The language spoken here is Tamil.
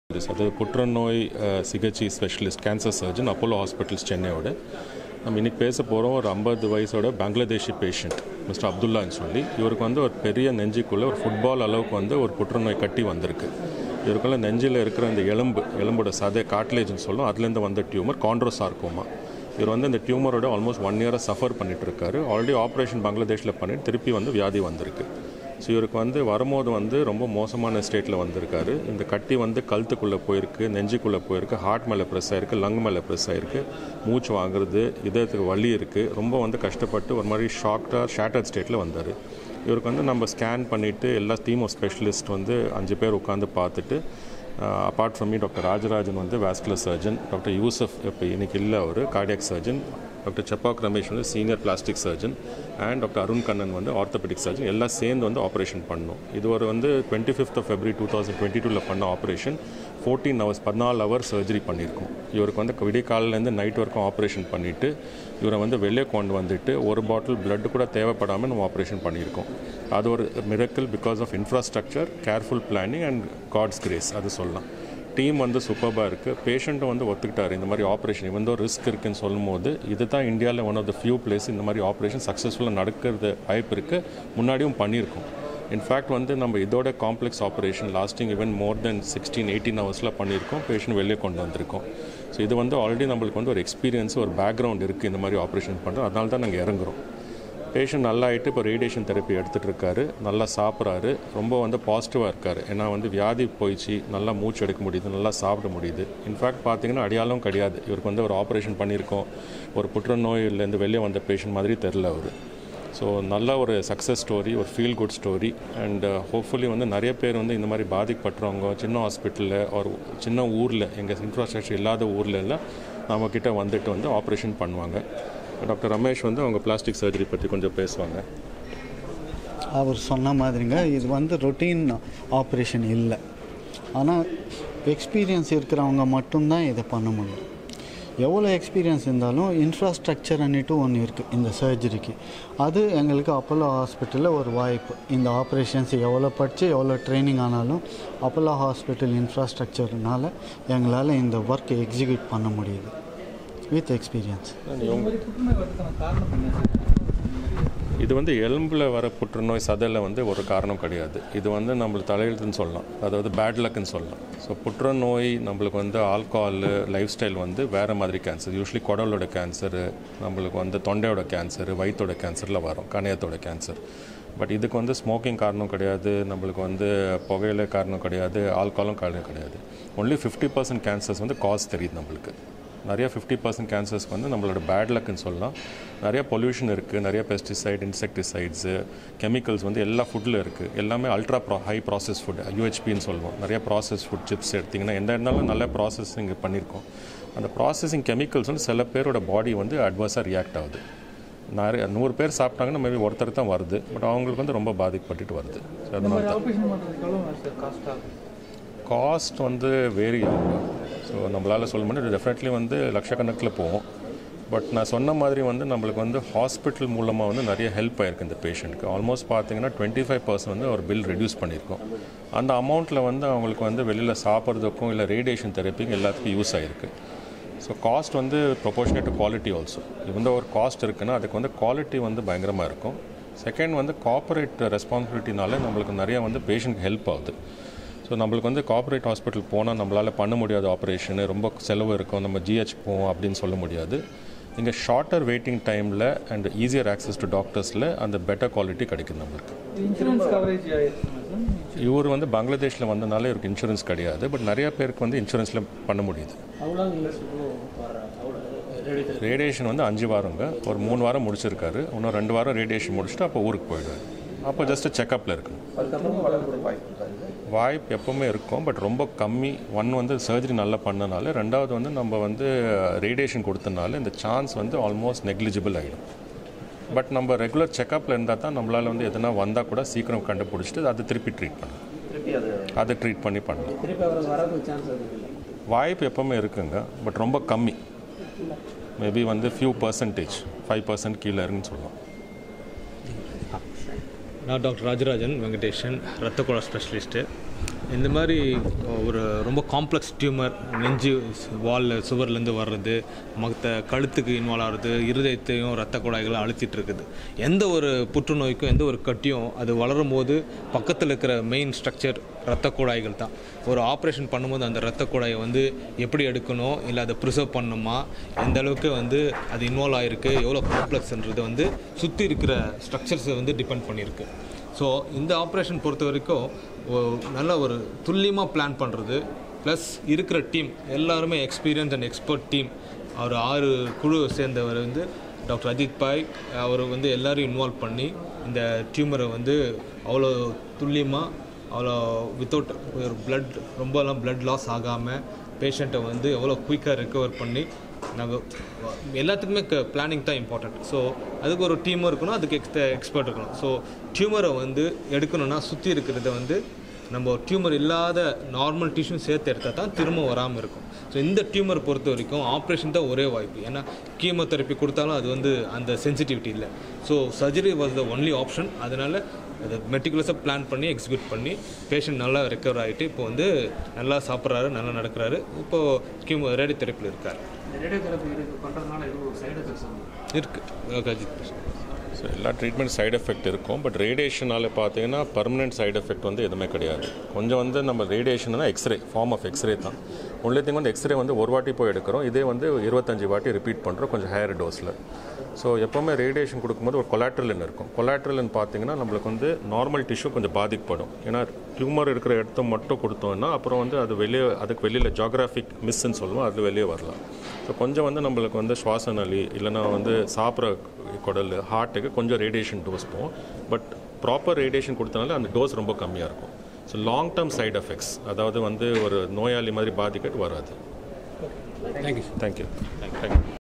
அது புற்றுநோய் சிகிச்சை specialist cancer surgeon Apollo hospitals சென்னையோட நம்ம இன்றைக்கி பேச போகிறோம். ஒரு 50 வயசோட பங்களாதேஷி பேஷண்ட் மிஸ்டர் அப்துல்லான்னு சொல்லி, இவருக்கு வந்து ஒரு பெரிய நெஞ்சுக்குள்ளே ஒரு ஃபுட்பால் அளவுக்கு வந்து ஒரு புற்றுநோய் கட்டி வந்திருக்கு. இவருக்குள்ள நெஞ்சில் இருக்கிற அந்த எலும்போட சதை காட்லேஜ்னு சொல்லும், அதுலேருந்து வந்த டியூமர் காண்ட்ரோசார்கோமா. இவர் வந்து இந்த டியூமரோட ஆல்மோஸ்ட் 1 இயராக சஃபர் பண்ணிகிட்ருக்காரு. ஆல்ரெடி ஆப்ரேஷன் பங்களாதேஷில் பண்ணிட்டு திருப்பி வந்து வியாதி வந்திருக்கு. ஸோ இவருக்கு வந்து வரும்போது வந்து ரொம்ப மோசமான ஸ்டேட்டில் வந்திருக்காரு. இந்த கட்டி வந்து கழுத்துக்குள்ளே போயிருக்கு, நெஞ்சுக்குள்ளே போயிருக்கு, ஹார்ட் மேலே ப்ரெஸ் ஆகிருக்கு, லங் மேலே ப்ரெஸ் ஆகிருக்கு, மூச்சு வாங்குறது, இதயத்துக்கு வலி இருக்குது. ரொம்ப வந்து கஷ்டப்பட்டு ஒரு மாதிரி ஷேட்டர்ட் ஸ்டேட்டில் வந்தார். இவருக்கு வந்து நம்ம ஸ்கேன் பண்ணிவிட்டு எல்லா டீம் ஆஃப் ஸ்பெஷலிஸ்ட் வந்து 5 பேர் உட்காந்து பார்த்துட்டு, apart from me doctor Rajarajan வந்து வாஸ்குலர் சர்ஜன், டாக்டர் யூசஃப் இப்போ இன்னைக்கு இல்லை அவர் cardiac surgeon, doctor Seppak Ramesh வந்து senior plastic surgeon and doctor Arun Kannan வந்து ஆர்த்தோபெடிக் சர்ஜன், எல்லாம் சேர்ந்து வந்து ஆப்ரேஷன் பண்ணோம். இது ஒரு வந்து 25th February 2022 பண்ண ஆப்ரேஷன். 14 ஹவர்ஸ் சர்ஜரி பண்ணியிருக்கோம். இவருக்கு வந்து விடிய காலையிலேருந்து நைட் வரைக்கும் ஆப்ரேஷன் பண்ணிவிட்டு இவரை வந்து வெளியே கொண்டு வந்துட்டு ஒரு பாட்டில் பிளட் கூட தேவைப்படாமல் நம்ம ஆப்ரேஷன் பண்ணியிருக்கோம். அது ஒரு miracle because of infrastructure, careful planning and God's grace அது சொல்லலாம். டீம் வந்து சூப்பராக இருக்குது. பேஷண்ட்டும் வந்து ஒத்துக்கிட்டார் இந்த மாதிரி ஆப்ரேஷன் இவன் ரிஸ்க் இருக்குன்னு சொல்லும் போது, இது தான் இந்தியாவில் one of the few place இந்த மாதிரி ஆப்ரேஷன் சக்ஸஸ்ஃபுல்லாக நடக்கிறது வாய்ப்பு இருக்குது. முன்னாடியும் பண்ணியிருக்கோம். இன்ஃபேக்ட் வந்து நம்ம இதோட complex operation lasting even more than 16-18 ஹவர்ஸில் பண்ணியிருக்கோம். பேஷண்ட் வெளியே கொண்டு வந்திருக்கோம். ஸோ இது வந்து ஆல்ரெடி நம்மளுக்கு வந்து ஒரு எக்ஸ்பீரியன்ஸ், ஒரு பேக்ரவுண்ட் இருக்குது இந்த மாதிரி ஆப்ரேஷன் பண்ணுறோம். அதனால தான் நாங்கள் இறங்குறோம். பேஷண்ட் நல்லா ஆகிட்டு இப்போ ரேடியேஷன் தெரப்பி எடுத்துகிட்டு இருக்காரு, நல்லா சாப்பிட்றாரு, ரொம்ப வந்து பாசிட்டிவாக இருக்கார். ஏன்னா வந்து வியாதி போயிடுச்சு, நல்லா மூச்சு எடுக்க முடியுது, நல்லா சாப்பிட முடியுது. இன்ஃபேக்ட் பார்த்தீங்கன்னா அடையாளம் கிடையாது. இவருக்கு வந்து ஒரு ஆப்ரேஷன் பண்ணியிருக்கோம், ஒரு புற்றுநோயிலேருந்து வெளியே வந்த பேஷண்ட் மாதிரி தெரில அவர். ஸோ நல்ல ஒரு சக்ஸஸ் ஸ்டோரி, ஒரு feel good story. And hopefully வந்து நிறைய பேர் வந்து இந்த மாதிரி பாதிக்கப்பட்டவங்க சின்ன ஹாஸ்பிட்டலில் ஒரு சின்ன ஊரில், எங்கள் இன்ஃப்ராஸ்ட்ரக்சர் இல்லாத ஊரில் எல்லாம் நம்மக்கிட்ட வந்துட்டு வந்து ஆப்ரேஷன் பண்ணுவாங்க. டாக்டர் ரமேஷ் வந்து அவங்க பிளாஸ்டிக் சர்ஜரி பற்றி கொஞ்சம் பேசுவாங்க. அவர் சொன்ன மாதிரிங்க, இது வந்து ரொட்டீன் ஆப்ரேஷன் இல்லை. ஆனால் எக்ஸ்பீரியன்ஸ் இருக்கிறவங்க மட்டும்தான் இதை பண்ண முடியும். எவ்வளோ எக்ஸ்பீரியன்ஸ் இருந்தாலும் இன்ஃப்ராஸ்ட்ரக்சர் அன்னிட்டு ஒன்று இருக்குது இந்த சர்ஜரிக்கு. அது எங்களுக்கு அப்போலோ ஹாஸ்பிட்டலில் ஒரு வாய்ப்பு. இந்த ஆப்ரேஷன்ஸ் எவ்வளோ படித்து எவ்வளோ ட்ரைனிங் ஆனாலும் அப்போலோ ஹாஸ்பிட்டல் இன்ஃப்ராஸ்ட்ரக்சர்னால எங்களால் இந்த ஒர்க் எக்ஸிக்யூட் பண்ண முடியுது வித் எக்ஸ்பீரியன்ஸ். இது வந்து எலும்பில் வர புற்றுநோய் சதையில் வந்து ஒரு காரணம் கிடையாது. இது வந்து நம்மளுக்கு தலையெழுத்துன்னு சொல்லலாம், அதாவது பேட் லக்குன்னு சொல்லலாம். ஸோ புற்றுநோய் நம்மளுக்கு வந்து ஆல்கஹால், லைஃப் ஸ்டைல் வந்து வேறு மாதிரி கேன்சர், யூஸ்வலி குடலோட கேன்சரு, நம்மளுக்கு வந்து தொண்டையோட கேன்சர், வயிற்றோட கேன்சரில் வரும், கணையத்தோட கேன்சர். பட் இதுக்கு வந்து ஸ்மோக்கிங் காரணம் கிடையாது, நம்மளுக்கு வந்து புகையில காரணம் கிடையாது, ஆல்கஹாலும் காரணம் கிடையாது. ஒன்லி 50% கேன்சர்ஸ் வந்து காஸ் தெரியுது நம்மளுக்கு. நிறையா 50% கேன்சர்ஸ்க்கு வந்து நம்மளோட பேட் லக்குன்னு சொல்லலாம். நிறையா பொல்யூஷன் இருக்குது, நிறைய பெஸ்டிசைட், இன்செக்டிசைட்ஸு, கெமிக்கல்ஸ் வந்து எல்லா ஃபுட்டில் இருக்குது. எல்லாமே ஹை ப்ராசஸ் ஃபுட், UHPன்னு சொல்லுவோம். நிறைய ப்ராசஸ் ஃபுட் சிப்ஸ் எடுத்திங்கன்னா எந்த இருந்தாலும் நல்ல ப்ராசஸிங் பண்ணியிருக்கோம். அந்த ப்ராசஸிங் கெமிக்கல்ஸ் வந்து சில பேரோட பாடி வந்து அட்வர்ஸாக ரியாக்ட் ஆகுது. நிறைய 100 பேர் சாப்பிட்டாங்கன்னா மேபி ஒருத்தர் தான் வருது, பட் அவங்களுக்கு வந்து ரொம்ப பாதிக்கப்பட்டுட்டு வருது. காஸ்ட் வந்து வேரி ஆகும். ஸோ நம்மளால் சொல்ல முடியும், டெஃபினெட்லி வந்து லட்சக்கணக்கில் போகும். பட் நான் சொன்ன மாதிரி வந்து நம்மளுக்கு வந்து ஹாஸ்பிட்டல் மூலமாக வந்து நிறைய ஹெல்ப் ஆகிருக்கு இந்த பேஷண்ட்டுக்கு. ஆல்மோஸ்ட் பார்த்தீங்கன்னா 25% வந்து ஒரு பில் ரெடியூஸ் பண்ணியிருக்கோம். அந்த அமௌண்ட்டில் வந்து அவங்களுக்கு வந்து வெளியில் சாப்பிட்றதுக்கும் இல்லை ரேடியேஷன் தெரப்பிக்கும் எல்லாத்துக்கும் யூஸ் ஆகிருக்கு. ஸோ காஸ்ட் வந்து ப்ரொபோர்ஷனேட் டு குவாலிட்டி ஆல்சோ. இந்த ஒரு காஸ்ட் இருக்குன்னா அதுக்கு வந்து குவாலிட்டி வந்து பயங்கரமாக இருக்கும். செகண்ட் வந்து கார்ப்பரேட் ரெஸ்பான்சிபிலிட்டினால நம்மளுக்கு நிறையா வந்து பேஷண்ட்க்கு ஹெல்ப் ஆகுது. ஸோ நம்மளுக்கு வந்து கார்ப்பரேட் ஹாஸ்பிட்டல் போனால் நம்மளால் பண்ண முடியாத ஆப்ரேஷனு, ரொம்ப செலவு இருக்கும், நம்ம GH போவோம் அப்படின்னு சொல்ல முடியாது. இங்கே ஷார்ட்டர் வெயிட்டிங் டைமில் அண்ட் ஈஸியர் ஆக்சஸ் டு டாக்டர்ஸில் அந்த பெட்டர் குவாலிட்டி கிடைக்கும் நம்மளுக்கு. இன்சூரன்ஸ் கவரேஜ் இவர் வந்து பங்களாதேஷில் வந்தனால இவருக்கு இன்சூரன்ஸ் கிடையாது. பட் நிறையா பேருக்கு வந்து இன்சூரன்ஸில் பண்ண முடியுது. ரேடியேஷன் வந்து 5 வாரங்க, ஒரு 3 வாரம் முடிச்சிருக்காரு. இன்னும் 2 வாரம் ரேடியேஷன் முடிச்சுட்டு அப்போ ஊருக்கு போயிடுவார். அப்போ ஜஸ்ட்டு செக்கப்பில் இருக்கும். வாய்ப்பு எப்போவுமே இருக்கும், பட் ரொம்ப கம்மி. வந்து சர்ஜரி நல்லா பண்ணனால, ரெண்டாவது வந்து நம்ம வந்து ரேடியேஷன் கொடுத்தனால இந்த சான்ஸ் வந்து ஆல்மோஸ்ட் நெக்லிஜிபிள் ஆகிடும். பட் நம்ம ரெகுலர் செக்கப்பில் இருந்தால் தான் நம்மளால் வந்து எதனா வந்தால் கூட சீக்கிரம் கண்டுபிடிச்சிட்டு அதை திருப்பி ட்ரீட் பண்ணலாம், அதை ட்ரீட் பண்ணலாம். வாய்ப்பு எப்போவுமே இருக்குங்க, பட் ரொம்ப கம்மி. மேபி வந்து ஃபியூ பர்சன்டேஜ், 5% கீழே இருக்குன்னு சொல்லலாம். நான் டாக்டர் ராஜராஜன் வெங்கடேஷன், ரத்த குழாய் ஸ்பெஷலிஸ்ட்டு. இந்த மாதிரி ஒரு ரொம்ப காம்ப்ளெக்ஸ் டியூமர் நெஞ்சு வாலில் சுவர்லேருந்து வர்றது, மற்ற கழுத்துக்கு இன்வால்வ் ஆகிறது, இருதயத்தையும் ரத்த குழாய்களை அழுத்திட்டு இருக்குது. எந்த ஒரு புற்றுநோய்க்கும் எந்த ஒரு கட்டியும் அது வளரும் போது பக்கத்தில் இருக்கிற மெயின் ஸ்ட்ரக்சர் ரத்த குழாய்கள் தான். ஒரு ஆப்ரேஷன் பண்ணும்போது அந்த ரத்த குழாயை வந்து எப்படி எடுக்கணும், இல்லை அதை ப்ரிசர்வ் பண்ணணுமா, எந்த அளவுக்கு வந்து அது இன்வால்வ் ஆகிருக்கு, எவ்வளோ காம்ப்ளெக்ஸ்ன்றது வந்து சுற்றி இருக்கிற ஸ்ட்ரக்சர்ஸை வந்து டிபெண்ட் பண்ணியிருக்கு. ஸோ இந்த ஆப்ரேஷன் பொறுத்த வரைக்கும் நல்ல ஒரு துல்லியமாக பிளான் பண்ணுறது, ப்ளஸ் இருக்கிற டீம் எல்லாருமே எக்ஸ்பீரியன்ஸ் அண்ட் எக்ஸ்பர்ட் டீம். அவர் 6 குழு சேர்ந்தவர் வந்து டாக்டர் அஜித் பாய், அவர் வந்து எல்லோரும் இன்வால்வ் பண்ணி இந்த டியூமரை வந்து அவ்வளோ துல்லியமாக, அவ்வளோ வித்தவுட் ஒரு ரொம்பலாம் பிளட் லாஸ் ஆகாமல் பேஷண்ட்டை வந்து எவ்வளோ குயிக்காக ரெக்கவர் பண்ணி நாங்கள் எல்லாத்துக்குமே பிளானிங் தான் இம்பார்ட்டண்ட். ஸோ அதுக்கு ஒரு டீமும் இருக்கணும், அதுக்கு எக்ஸ்பர்ட் இருக்கணும். ஸோ டியூமரை வந்து எடுக்கணும்னா சுற்றி இருக்கிறத வந்து நம்ம டியூமர் இல்லாத நார்மல் டிஷ்யூ சேர்த்து எடுத்தால் தான் திரும்ப வராமல் இருக்கும். ஸோ இந்த டியூமர் பொறுத்த வரைக்கும் ஆப்ரேஷன் தான் ஒரே வாய்ப்பு. ஏன்னா கீமோதெரப்பி கொடுத்தாலும் அது வந்து அந்த சென்சிட்டிவிட்டி இல்லை. So surgery was the only option. அதனால் அதை மெட்டிகுலஸாக பிளான் பண்ணி எக்ஸிக்யூட் பண்ணி பேஷண்ட் நல்லா ரெக்கவர் ஆகிட்டு இப்போ வந்து நல்லா சாப்பிட்றாரு, நல்லா நடக்கிறாரு. இப்போது ரேடியோ தெரப்பியில் இருக்கார். இருக்குது. ஸோ எல்லா ட்ரீட்மெண்ட் சைடு எஃபெக்ட் இருக்கும். பட் ரேடியேஷனால் பார்த்தீங்கன்னா பர்மனெண்ட் சைடு எஃபெக்ட் வந்து எதுவுமே கிடையாது. கொஞ்சம் வந்து நம்ம ரேடியேஷன்னா எக்ஸ்ரே, ஃபார்ம் ஆஃப் எக்ஸ்ரே தான். ஒன்லி திங் வந்து எக்ஸ்ரே வந்து ஒரு வாட்டி போய் எடுக்கிறோம், இதே வந்து 25 வாட்டி ரிப்பீட் பண்ணுறோம் கொஞ்சம் ஹையர் டோஸில். ஸோ எப்போவுமே ரேடியேஷன் கொடுக்கும்போது ஒரு கொலாட்ரல்னு இருக்கும். கொலாட்ரல்னு பார்த்தீங்கன்னா நம்மளுக்கு வந்து நார்மல் டிஷ்யூ கொஞ்சம் பாதிக்கப்படும். ஏன்னா டியூமர் இருக்கிற இடத்த மட்டும் கொடுத்தோம்னா அப்புறம் வந்து அது அதுக்கு வெளியில் ஜாகிராஃபிக் மிஸ்ன்னு சொல்லுவோம், அது வெளியே வரலாம். ஸோ கொஞ்சம் வந்து நம்மளுக்கு வந்து சுவாச நலி இல்லைனா வந்து சாப்பிட்ற குடல், ஹார்ட்டுக்கு கொஞ்சம் ரேடியேஷன் டோஸ் போகும். பட் ப்ராப்பர் ரேடியேஷன் கொடுத்தனால அந்த டோஸ் ரொம்ப கம்மியாக இருக்கும். So long term side effects, அதாவது வந்து ஒரு நோயாளி மாதிரி பாதிக்கட்டு வராது. தேங்க்யூ. தேங்க்யூ.